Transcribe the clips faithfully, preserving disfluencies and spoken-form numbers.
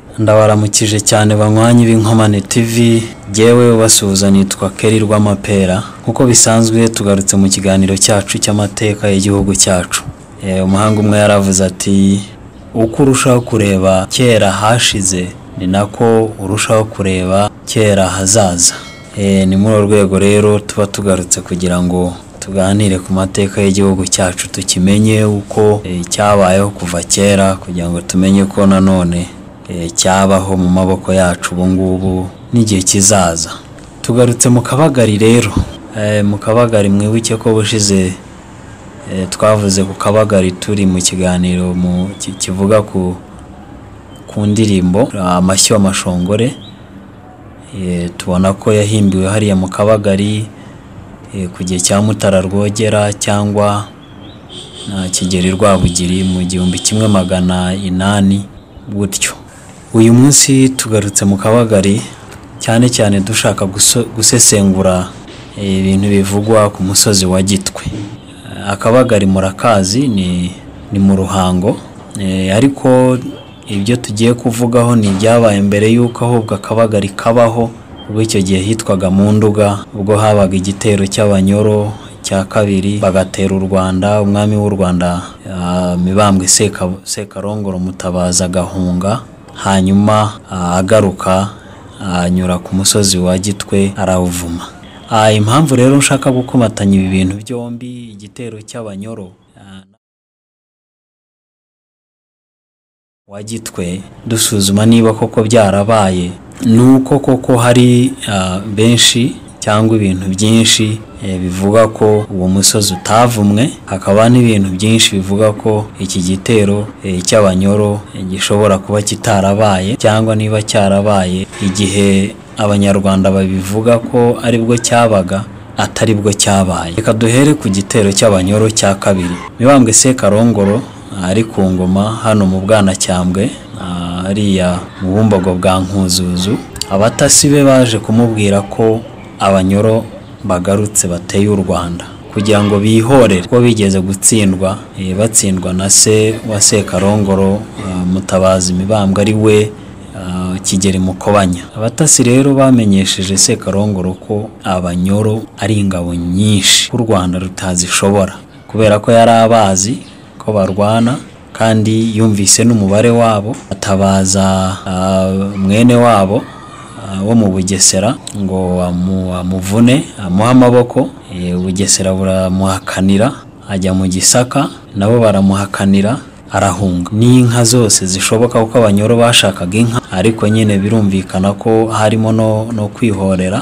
Ndabaramukije cyane banywanyi b'Inkomane T V, jewe ubasuhuza nitwa Keri Rwamapera. Nkuko bisanzwe tugarutse mu kiganiro cyacu cy'amateka y'igihugu cyacu. Eh umuhanga umwe yaravuze ati uko urushaho kureba kera hashize ni nako urushaho kureba kera hazaza. Eh ni muri rwego rero tuba tugarutse kugira ngo tuganire ku mateka y'igihugu cyacu, tukimenye uko e, cyabayeho kuva kera, kugira ngo tumenye ko nanone e, cyabaho mu maboko yacu ubu ngubu n'igihe kizaza. Tugarutse mu Kabagari rero, e, mu Kabagari mwibuke ko bushize e, twavuze ku Kabagari turi mu kiganiro mu kivuga ku ku ndirimbo amashyo amashongore. E, tubona ko yahimbiwe hariya mu Kabagari e, ku gihe cya Mutara Rwogera cyangwa na Kigeri Rwabugiri mu gihumbi kimwe magana inani gutyo. Uyu munsi tugarutse mu Kabagari cyane cyane dushaka gusesengura ibintu e, bivugwa ku musozi wa Gitwe. Akabagari murakazi ni ni mu Ruhango, e, ariko ibyo tugiye kuvugaho ni byabaye mbere yuko ahubwo Akabagari kabaho. Ubwo icyo gihe hitwaga mu Nduga, ubwo habaga igitero cy'Abanyoro cya kabiri bagatera u Rwanda. Umwami w'u Rwanda uh, Mibambwe Seka Sekarongoro Mutabazi agahunga, hanyuma uh, agaruka anyura uh, ku musozi wa Gitwe arawuvuma. Uh, impamvu rero nshaka gukomatanya ibi bintu byombi, igitero cy'Abanyoro uh, wa Gitwe, dusuzuma niba koko byarabaye, nuko koko hari uh, benshi cyangwa ibintu byinshi e, bivuga ko uwo musozi utavumwe, hakaba n'ibintu byinshi bivuga ko iki gitero e, cy'Abanyoro e, gishobora kuba kitarabaye, cyangwa niba cyarabaye igihe Abanyarwanda babivuga ko aribwo cyabaga atari bwo cyabaye. Reka duhere ku gitero cy'Abanyoro cya kabiri. Mibambwe Sekarongoro ari ku ngoma hano mu Bwanacyambwe, hariya mu Bumbogo bwa Nkuzuzu. Abatasi be baje kumubwira ko Abanyoro bagarutse bateye u Rwanda kugira ngo bihorere ko bigeze gutsindwa, e, batsindwa na se wa Sekarongoro uh, Mutabazi Mibambwe ari we uh, Kigeri Mukobanya. Abatasi rero bamenyesheje Sekarongoro ko Abanyoro ari ingabo nyinshi u Rwanda rutazishobora, kubera ko yari abazi ko barwana kandi yumvise n'umubare wabo. Atabaza uh, mwene wabo uh, wo mu Bugesera ngo amuvune amuha amaboko. e, Bugesera buramuhakanira, ajya mu Gisaka nabo baramuhakanira, arahunga. N'inka zose zishoboka kuko Abanyoro bashakaga inka, ariko nyine birumvikana ko harimo no, no kwihorera.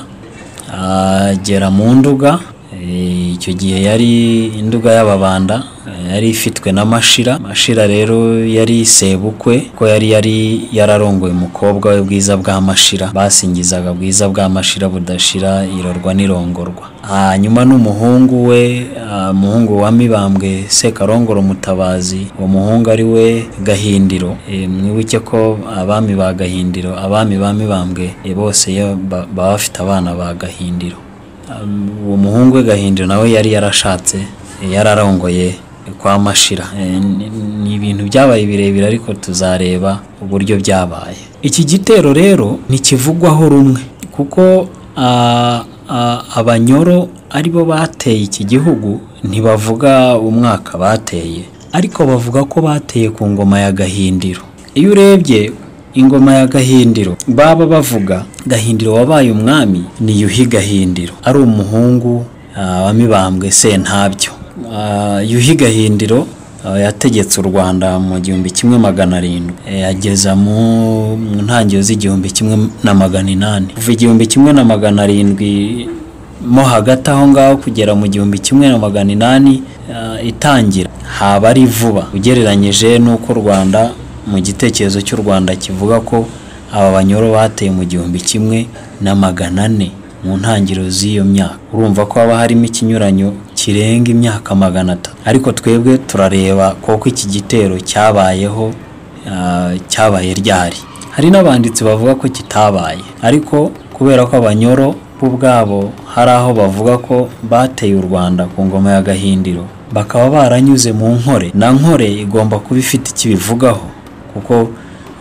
Agera mu Nduga, icyo e, gihe yari Induga y'Ababanda, yari ifitwe na Mashira. Mashira rero yari sebukwe ko yari yari yararongoye umukobwa we Bwiza bwa Mashira, basingizaga Bwiza bwa Mashira budashira irorwa nirongorwa. Hanyuma n'umuhungu we, umuhungu wa Mibambwe Sekarongoro Mutabazi, uwo muhungu ari we Gahindiro. E, mwibuke ko abami ba Gahindiro, abami ba Mibambwe e, bose baba bafite abana ba Gahindiro. Uwo um, muhungu we Gahindiro nawe yari yarashatse, e, yararongoye kwa Mashira. E, ni ibintu byabaye birebire, ariko tuzareba uburyo byabaye. Iki gitero rero ntikivugwaho rumwe, kuko a, a, Abanyoro aribo bateye iki gihugu. Ntibavuga umwaka bateye, ariko bavuga ko bateye ku ngoma ya Gahindiro. Iyo urebye ingoma ya Gahindiro, baba bavuga Gahindiro wabaye umwami ni Yuhi Gahindiro, ari umuhungu uh, wa Mibambwe Sentabyo. Uh, Yuhi Gahindiro uh, yategetse u Rwanda mu gihumbi kimwe magana arindwi, yageza e, mu ntangiriro z'igihumbi kimwe na magana inani. Kuva igihumbi kimwe na magana arindwi mo hagati aho ngaho kugera mu gihumbi kimwe na magana inani uh, itangira, haba ari vuba ugereranyije n'uko Rwanda mu gitekerezo cy'u Rwanda kivuga ko aba Banyoro bateye mu gihumbi kimwe na magana ane mu ntangiriro z'iyo myaka. Urumva ko haba harimo ikinyuranyo kirenga imyaka magana atatu. Ariko twebwe turareba koko iki gitero cyabayeho, uh, cyabaye ryari. Hari n'abanditsi bavuga ko kitabaye, ariko kubera ko Abanyoro ubwabo hari aho bavuga ko bateye u Rwanda ku ngoma ya Gahindiro, bakaba baranyuze mu Nkore, na Nkore igomba kuba ifite ikibivugaho, kuko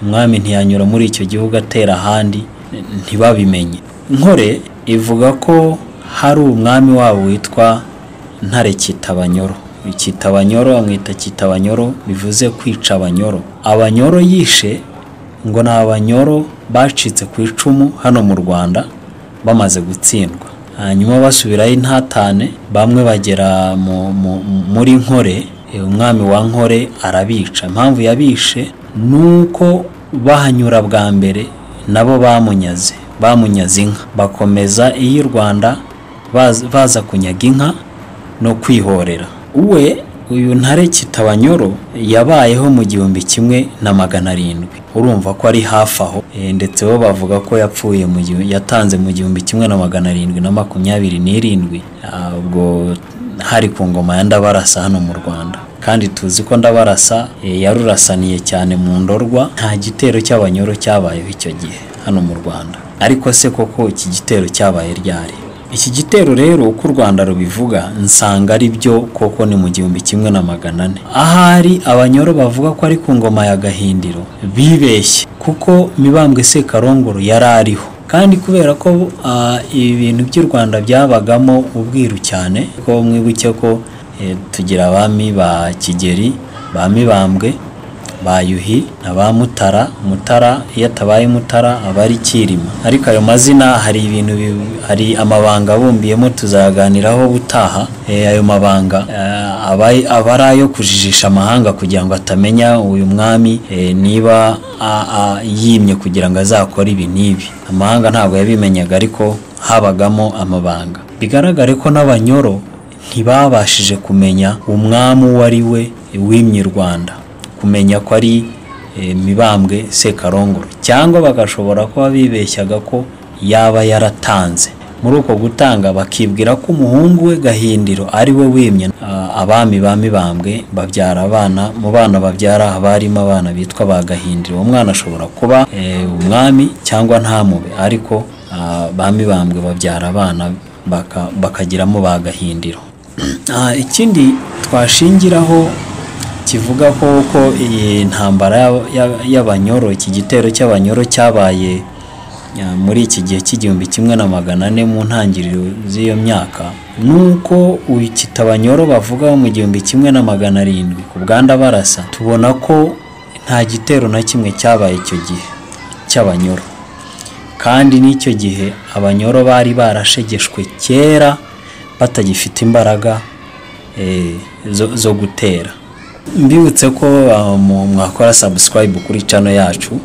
umwami ntiyanyura muri icyo gihugu atera ahandi ntibabimenye. Nkore ivuga ko hari umwami wabo witwa Ntare Kitabanyoro. Kitabanyoro amwita Kitabanyoro bivuze kwica abanyoro. Abanyoro yishe ngo ni abanyoro bacitse ku icumu hano mu Rwanda bamaze gutsindwa, hanyuma basubirayo intatane, bamwe bagera muri Nkore, umwami wa Nkore arabica. Impamvu yabishe nuko bahanyura bwa mbere nabo bamunyaze bamunyaze inka, bakomeza iyi Rwanda baza kunyaga inka no kwihorera. Uwe uyu Ntare Kitabanyoro yabayeho mu gihumbi kimwe na magana arindwi, urumva ko ari hafi aho, e, ndetse bo bavuga ko yapfuye mu gihe yatanze mu gihumbi kimwe na magana arindwi na makumyabiri n'irindwi, ubwo hari ku ngoma ya Ndabarasa hano mu Rwanda. Kandi tuzi ko Ndabarasa e, yarurasaniye cyane mu Ndorwa. Nta gitero cy'abanyoro cyabayeho icyo gihe hano mu Rwanda. Ariko se koko iki gitero cyabaye ryari? Iki gitero rero uko u Rwanda rubivuga nsanga ari byo koko ni mu gihumbi kimwe na magana ane. Ahari abanyoro bavuga ko ari ku ngoma ya Gahindiro bibeshye, kuko Mibambwe Sekarongoro yari ariho. Kandi kubera ko uh, ibintu by'u Rwanda byabagamo ubwiru cyane, ko mwibuke ko eh, tugira abami ba Kigeri, ba Mibambwe, ba Yuhi na ba Mutara. Mutara iyo atabaye Mutara aba ari Kirima. Ariko ayo mazina hari ibintu hari amabanga bumbiyemo tuzaganiraho butaha. E, ayo mabanga uh, abaye abarayo kujijisha amahanga kugira ngo atamenya uyu mwami e, niba a, a, yimye kugira ngo azakora ibi nibi. Amahanga ntabwo yabimenyaga, ariko habagamo amabanga. Bigaragare ko n'abanyoro ntibabashije kumenya umwami wari we wimye Rwanda, kumenya ko ari e, Mibambwe Sekarongoro, cyangwa bagashobora kuba bibeshyaga ko yaba yaratanze. Muri uko gutanga bakibwira ko umuhungu we Gahindiro ari we wimye. Uh, abami ba Mibambwe babyara abana, mu bana babyara abarimo abana bitwa ba Gahindiro. Umwana ashobora kuba e, umwami cyangwa ntamube, ariko uh, ba Mibambwe babyara abana baka, bakagiramo ba Gahindiro. uh, ikindi twashingiraho kivuga ko ko iyi ntambara y'abanyoro, iki gitero cy'abanyoro cyabaye muri iki gihe cy'igihumbi kimwe na magana ane mu ntangiriro z'iyo myaka, nuko uyu Kitabanyoro bavuga mu gihumbi kimwe na magana arindwi ku bwa Ndabarasa, tubona ko nta gitero na kimwe cyabaye icyo gihe cy'abanyoro. Kandi n'icyo gihe abanyoro bari barashegeshwe kera batagifite imbaraga e, zo, zo gutera. Mbibutse ko uh, mwakora subscribe kuri channel yacu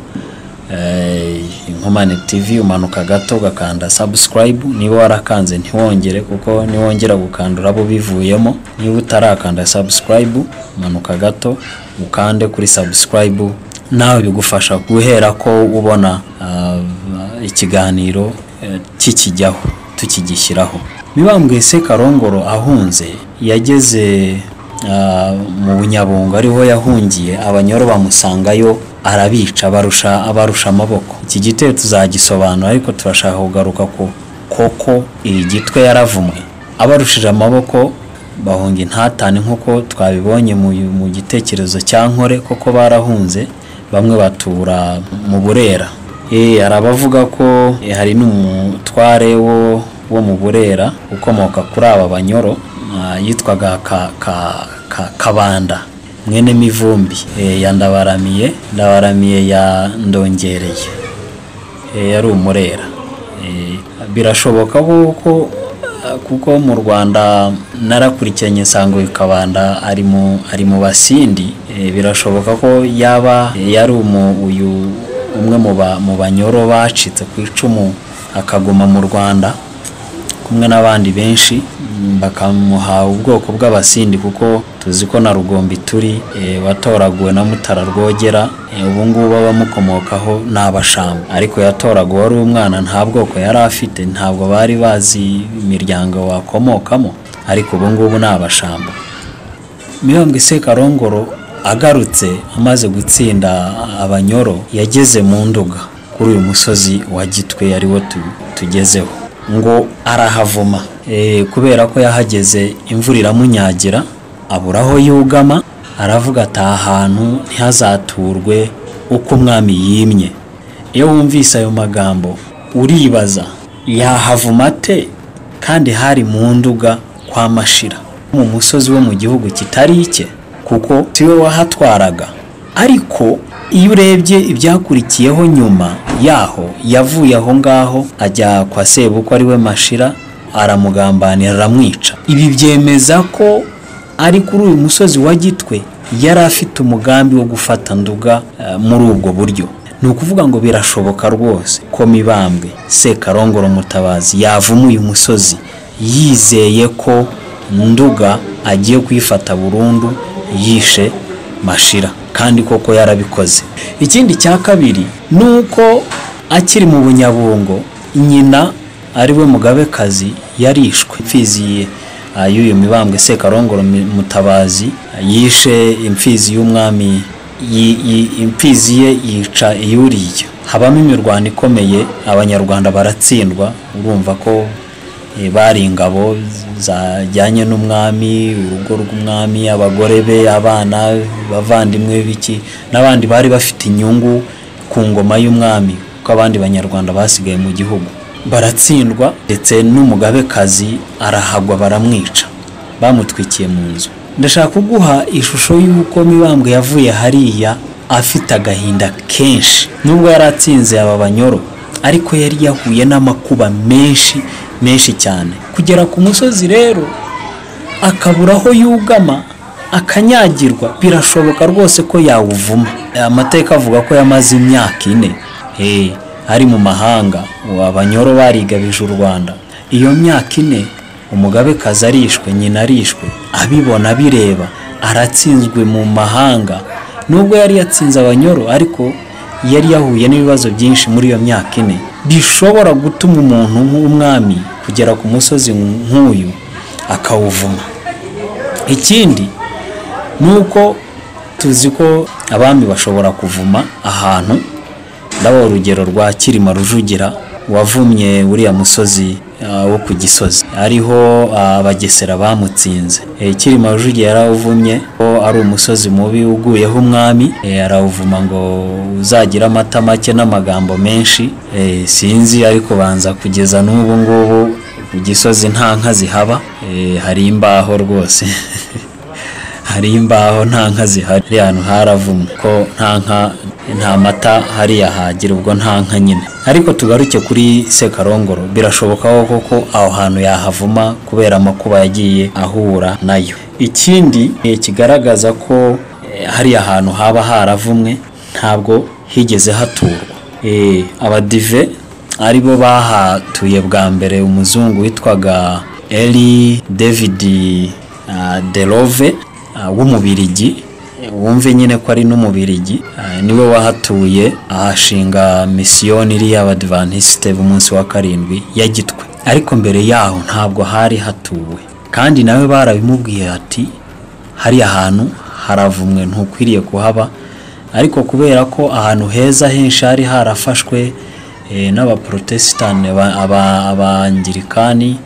eh Inkomane T V, umanuka gato gakanda subscribe. Niba warakanze ntiwongere, kuko niwongera gukandura abo bivuyemo. Niba utarakanda subscribe umanuka gato ukande kuri subscribe, nawe bigufasha guhera ko ubona uh, ikiganiro uh, kikijyaho tukigishyiraho. Mibambwe Sekarongoro ahunze yageze Uh, mu Bunyabungo, ariho yahungiye. Abanyoro bamusangayo arabica, barusha abarusha amaboko. Iki gitero tuzagisobanura, ariko turashaka kugaruka ko koko iyi Gitwe yaravumwe. Abarushije amaboko bahunga intatane nk'uko twabibonye mu, mu gitekerezo cya Nkore, koko barahunze, bamwe batura mu Burera. Eh arabavuga ko e, hari n'umutware wo wo mu Burera ukomoka kuri aba banyoro, Uh, yitwaga ka, ka, ka, Kabanda mwene Mivumbi e, ya Ndabaramiye Ndabaramiye ya Ndongereye e, yari umurera. E, birashoboka kuko kuko mu Rwanda narakurikiranye sango Kabanda ari mu ari mu Basindi. E, birashoboka ko yaba e, yari umu uyu umwe mu banyoro bacitse ku icumu akaguma mu Rwanda kumwe n'abandi benshi, bakamuha ubwoko bw'Abasindi, kuko tuzi ko na Rugombi turi e, watoraguwe na Mutara Rwogera. E, ubu ngubu abamukomokaho n'Abashamba, ariko yatoraguwe ari umwana, nta bwoko yari afite, ntabwo bari bazi imiryango wakomokamo, ariko ubu ngubu n'Abashamba. Mibambwe Sekarongoro agarutse amaze gutsinda abanyoro, yageze mu Nduga kuri uyu musozi wa Gitwe ari wo tugezeho, ngo arahavuma e, kubera ko yahageze imvura iramunyagira, aburaho yugama. Aravuga ati ahantu ntihazaturwe uko umwami yimye. Iyo wumvise ayo magambo uribaza yahavuma ate kandi hari mu Nduga kwa Mashira, mu musozi wo mu gihugu kitari icye, kuko siwe wahatwaraga. Ariko iyo urebye ibyakurikiyeho nyuma yaho, yavuye aho ngaho ajya kwa sebukwe ari we Mashira, aramugambanira aramwica. Ibi byemeza ko ari kuri uyu musozi wa Gitwe yari afite umugambi wo gufata Nduga uh, muri ubwo buryo. Ni ukuvuga ngo birashoboka rwose ko Mibambwe Sekarongoro Mutabazi yavuma uyu musozi yizeye ko Nduga agiye kwifata burundu yishe Mashira, kandi koko yarabikoze. Ikindi cya kabiri nuko akiri mu Bunyabungo, nyina ari we Mugabekazi yarishwe. Imfizi y'uyu Mibambwe Sekarongoro Mutabazi yishe imfizi y'umwami, imfizi ye yica iyuriye. Habamo imirwano ikomeye, abanyarwanda baratsindwa. Urumva ko bari ingabo zajyanye n'umwami, urugo rw'umwami, abagore be, abana, bavandimwe biki, n'abandi bari bafite inyungu ku ngoma y'umwami, kuko abandi banyarwanda basigaye mu gihugu. Baratsindwa ndetse n'Umugabekazi arahagwa, baramwica, bamutwikiye mu nzu. Ndashaka kuguha ishusho y'uko Mibambwe yavuye hariya afite agahinda kenshi. Nubwo yaratsinze aba Banyoro, ariko yari yahuye n'amakuba menshi menshi cyane, kugera ku musozi rero akabura aho yugama, akanyagirwa. Birashoboka rwose ko yawuvuma. Amateka avuga ko yamaze imyaka ine eh ari mu mahanga, Abanyoro barigabije u Rwanda. Iyo myaka ine Umugabekazi arishwe, nyina arishwe, abibona bireba, aratsinzwe mu mahanga. Nubwo yari yatsinze Abanyoro, ariko yari yahuye n'ibibazo byinshi muri iyo myaka ine bishobora gutuma umuntu nk'umwami kugera ku musozi nk'uyu akawuvuma. Ikindi nuko tuzi ko abami bashobora kuvuma ahantu. Ndabo urugero rwa Cyilima Rujugira wavumye uriya musozi uh, wo ku Gisozi, ariho abagesera uh, bamutsinze. E, Cyilima Rujugira yarawuvumye ko ari umusozi mubi uguyeho umwami, e, arawuvuma ngo uzagira amata make n'amagambo menshi. E, sinzi ariko banza kugeza n'ubu ngubu ku Gisozi nta nka zihaba. E, hari imbaho rwose hari imbaho, nta nka zihari. Ahantu haravumwe ko nta nka, nta mata hari yahagira, ubwo nta nka nyine. Ariko tugaruke kuri Sekarongoro, birashoboka koko aho hantu yahavuma kubera amakuba yagiye ahura nayo. Ikindi e, kigaragaza ko e, hari ahantu haba haravumwe ntabwo higeze haturwa. E, abadive aribo bahatuye bwa mbere umuzungu witwaga Eli David uh, Delove uh, w'Umubirigi. Wumve nyine ko ari n'Umubirigi, uh, niwe wahatuye ahashinga misiyoni iri y'Abadventiste b'umunsi wa karindwi ya Gitwe. Ariko mbere yaho ntabwo hari hatuwe, kandi nawe barabimubwiye ati hari ahantu haravumwe ntukwiriye kuhaba. Ariko kubera ko ahantu heza henshi hari harafashwe e, n'Abaprotestani, Abangirikani,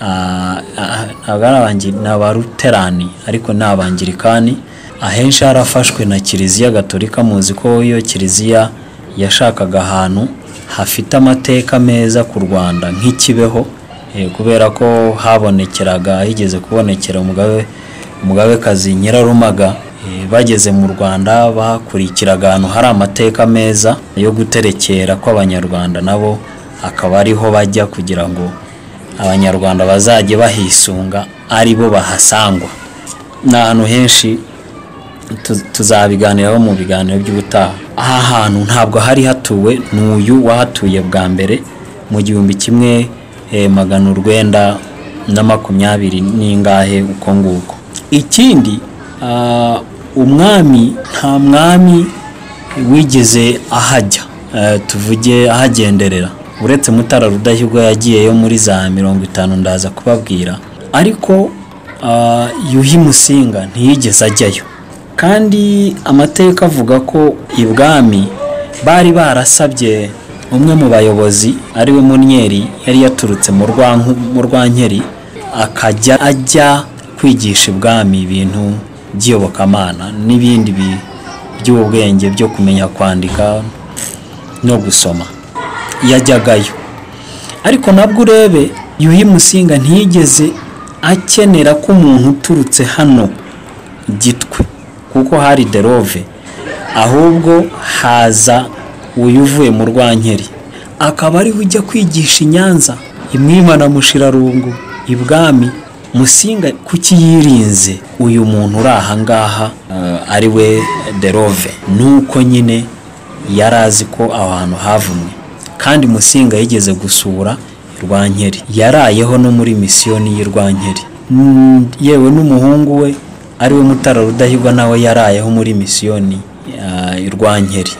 n'Abaluterani, ariko n'Abangirikani, ahenshi harafashwe na Kiliziya Gatolika. Muzi ko iyo Kiliziya yashakaga ahantu hafite amateka meza ku Rwanda nk'ikibeho, e, kubera ko habonekeraga, higeze kubonekera umugabe Umugabekazi Nyirarumaga. E, bageze mu Rwanda bakurikiraga ahantu hari amateka meza yo guterekera kw'Abanyarwanda, nabo akaba ariho bajya kugira ngo Abanyarwanda bazajye bahisunga ari bo bahasangwa. N'ahantu henshi tuzabiganiraho mu biganiro by'ubutaha. Aha hantu ntabwo hari hatuwe, n'uyu wahatuye bwa mbere mu gihumbi kimwe e, magana urwenda na makumyabiri n'ingahe uko nguko. Ikindi uh, umwami nta mwami wigeze ahajya, uh, tuvuge ahagenderera, uretse Mutara Rudahigwa yagiyeyo muri za mirongo itanu ndaza kubabwira. Ariko uh, Yuhi Musinga ntiyigeze ajyayo. Kandi amateka avuga ko ibwami bari barasabye umwe mu bayobozi ari we Munyeri, yari yaturutse mu Rwanku mu Rwankeri, akajya ajya kwigisha ibwami ibintu by'iyobokamana n'ibindi by'ubwenge byo kumenya kwandika no gusoma yajyagayo. Ariko nabwo urebe Yuhi Musinga ntiyigeze akenera ko umuntu uturutse hano Gitwe kuko hari derove, ahubwo haza uyuvuye mu Rwankeri akaba ari ujya kwigisha i Nyanza Imwima na Mushirarungu ibwami. Musinga kuki yirinze uyu muntu uri aha ngaha uh, ari we derove? Nuko nyine yarazi ko abantu havumwe, kandi Musinga yigeze gusura Rwankeri, yarayeho no muri misiyoni y'i Rwankeri. Mm, yewe n'umuhungu we ari we Mutara Rudahigwa nawe yarayeho muri misiyoni uh, i Rwankeri.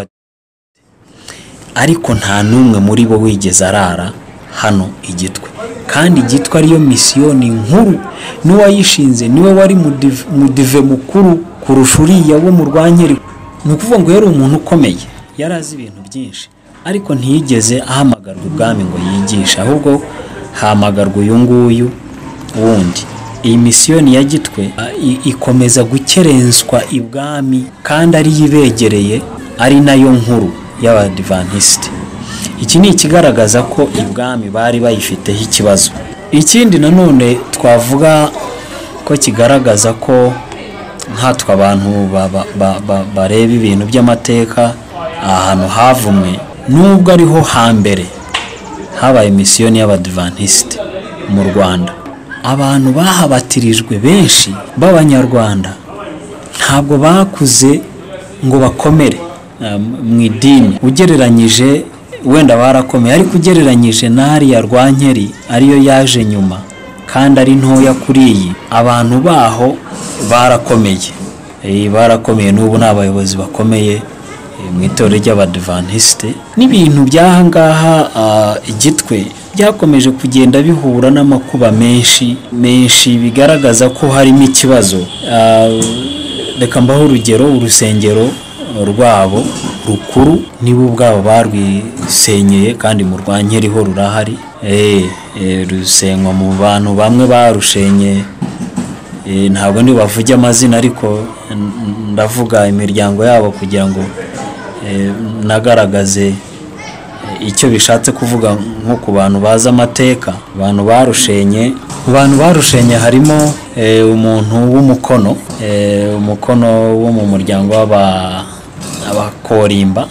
Ariko nta numwe muri bo wigeze arara hano Igitwe, kandi Gitwe ariyo misiyoni nkuru, n'uwayishinze niwe wari mudive mukuru kurusha uriya wo mu Rwankeri. Ni ukuvuga ngo yari umuntu ukomeye, yarazi ibintu byinshi, ariko ntiyigeze ahamagarwa ubwami ngo yigishe, ahubwo hamagarwa uyu nguyu wundi. Iyi misiyoni ya Gitwe ikomeza gukerenswa ibwami, kandi ari yibegereye, ari nayo nkuru y'Abadivantiste. Iki ni ikigaragaza ko ibwami bari bayifiteho ikibazo. Ikindi nanone twavuga ko kigaragaza ko nkatwe abantu bareba ibintu by'amateka ahantu havumwe, nubwo ariho hambere habaye misiyoni y'Abadivantiste mu Rwanda, abantu bahabatirijwe benshi b'Abanyarwanda ntabwo bakuze ngo bakomere mu idini. Ugereranyije wenda barakomeye, ariko ugereranyije n'ari ya Rwankeri ariyo yaje nyuma kandi ari ntoya kuri iyi, abantu baho barakomeye. Eh barakomeye, n'ubu n'abayobozi bakomeye mu itorero ry'Abadivantiste. N'ibintu byahangaha Igitwe byakomeje kugenda bihura n'amakuba menshi menshi, bigaragaza ko harimo ikibazo. Reka mbaho urugero, urusengero rwabo rukuru nibo ubwabo barwisenyeye, kandi mu Rwankeri ho rurahari. Eh rusenywa mu bantu bamwe barushenye, ntabwo ndi bavuge amazina, ariko ndavuga imiryango yabo kugira ngo nagaragaze icyo bishatse kuvuga nko ku bantu baza amateka. Abantu barushenye, mu bantu barushenye harimo umuntu w'umukono, umukono wo mu muryango w'aba abakorimba.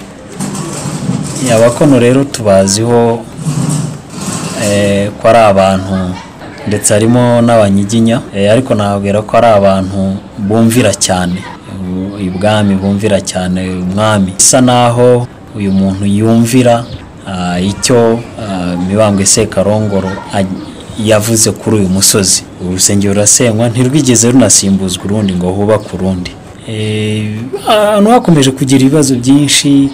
Abakono rero tubaziho eh ko ari abantu, ndetse harimo n'abanyiginya, ariko nabwira ko ari abantu bumvira cyane ibwami, bumvira cyane umwami. Isa naho uyu muntu yumvira icyo Mibambwe Sekarongoro yavuze kuri uyu musozi. Urusengero rurasenywa, ntirwigeze runasimbuzwa urundi ngo hubake urundi. Hano hakomeje kugira ibibazo byinshi,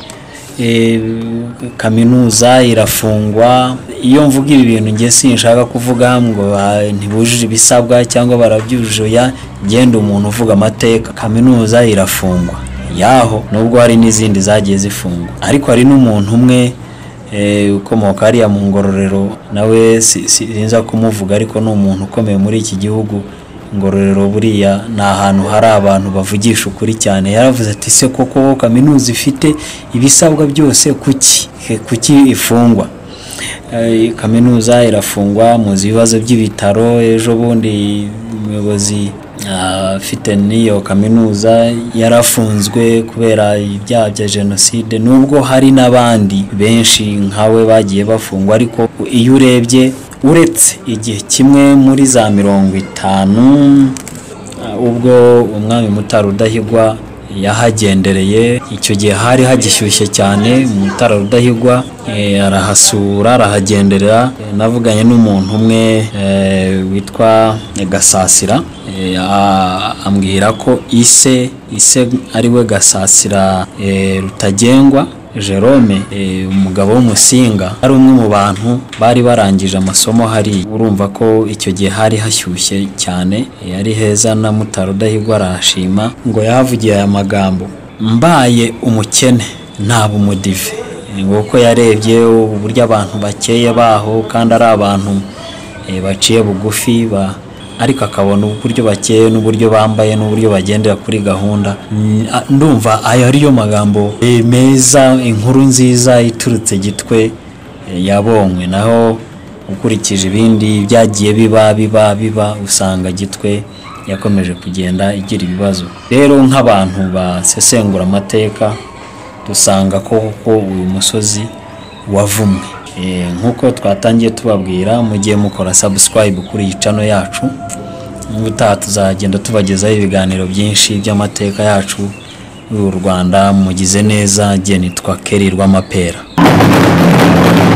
kaminuza irafungwa. Iyo mvuga ibi bintu ngiye sinshaka kuvuga ngo ntibujije ibisabwa cyangwa barabyujuje, ya genda umuntu uvuga amateka. Kaminuza irafungwa yaho, nubwo hari n'izindi zagiye zifungwa, ariko hari n'umuntu umwe ukomoka hariya mu Ngororero, nawe sinza kumuvuga, ariko ni umuntu ukomeye muri iki gihugu. Ngororero buriya ni ahantu hari abantu bavugisha ukuri cyane. Yaravuze ati se koko kaminuza ifite ibisabwa byose, kuki kuki ifungwa? Kaminuza irafungwa. Muzi ibibazo by'ibitaro, ejo bundi umuyobozi afite n'iyo kaminuza yarafunzwe kubera ibyaha bya jenoside, nubwo hari n'abandi benshi nkawe bagiye bafungwa. Ariko iyo urebye, uretse igihe kimwe muri za mirongo itanu ubwo umwami Mutara Rudahigwa yahagendereye, icyo gihe hari hagishyushye cyane. Mutara Rudahigwa arahasura, arahagenderera. Navuganye n'umuntu umwe witwa Gasasira, ambwira ko ise ise ari we Gasasira Rutagengwa Jerome, umugabo w'Umusinga, ari umwe mu bantu bari barangije amasomo hari. Urumva ko icyo gihe hari hashyushye cyane, yari heza. Na Mutara Rudahigwa arashima ngo yahavugiye aya magambo: mbaye umukene ntabwo umudive. Nguko yarebye uburyo abantu bakeye baho, kandi ari abantu baciye bugufi, ariko akabona uburyo bakeye n'uburyo bambaye n'uburyo bagendera kuri gahunda. Ndumva ayo ariyo magambo meza, inkuru nziza iturutse Gitwe yabonywe. Naho ukurikije ibindi byagiye biba biba biba usanga Gitwe yakomeje kugenda igira ibibazo. Rero nk'abantu basesengura amateka dusanga koko uyu musozi wavumwe. Nkuko twatangiye tubabwira, mugiye mukora subscribe kuri iyi channel yacu, ubutaha tuzagenda tubagezaho ibiganiro byinshi by'amateka yacu y'u Rwanda. Mugize neza, nitwa Keri Rwamapera.